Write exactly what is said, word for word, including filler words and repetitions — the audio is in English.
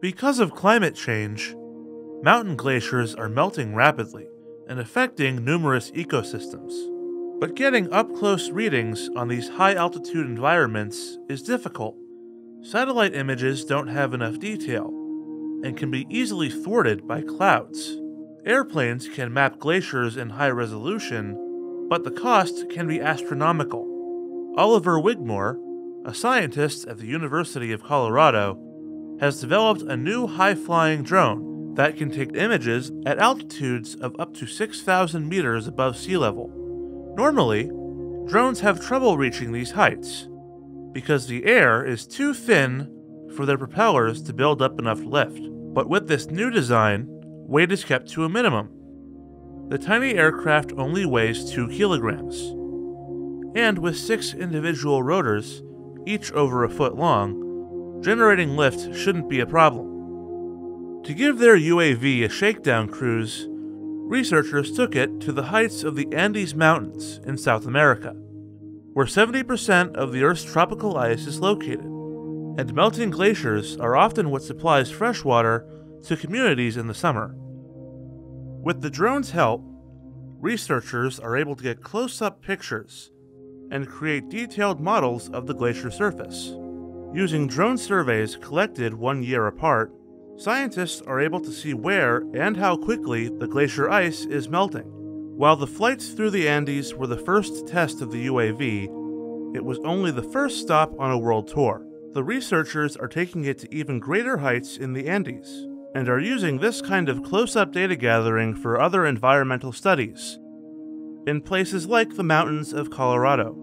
Because of climate change, mountain glaciers are melting rapidly and affecting numerous ecosystems. But getting up-close readings on these high-altitude environments is difficult. Satellite images don't have enough detail and can be easily thwarted by clouds. Airplanes can map glaciers in high resolution, but the cost can be astronomical. Oliver Wigmore, a scientist at the University of Colorado, has developed a new high-flying drone that can take images at altitudes of up to six thousand meters above sea level. Normally, drones have trouble reaching these heights because the air is too thin for their propellers to build up enough lift. But with this new design, weight is kept to a minimum. The tiny aircraft only weighs two kilograms, and with six individual rotors, each over a foot long, generating lift shouldn't be a problem. To give their U A V a shakedown cruise, researchers took it to the heights of the Andes Mountains in South America, where seventy percent of the Earth's tropical ice is located, and melting glaciers are often what supplies fresh water to communities in the summer. With the drone's help, researchers are able to get close-up pictures and create detailed models of the glacier surface. Using drone surveys collected one year apart, scientists are able to see where and how quickly the glacier ice is melting. While the flights through the Andes were the first test of the U A V, it was only the first stop on a world tour. The researchers are taking it to even greater heights in the Andes, and are using this kind of close-up data gathering for other environmental studies in places like the mountains of Colorado.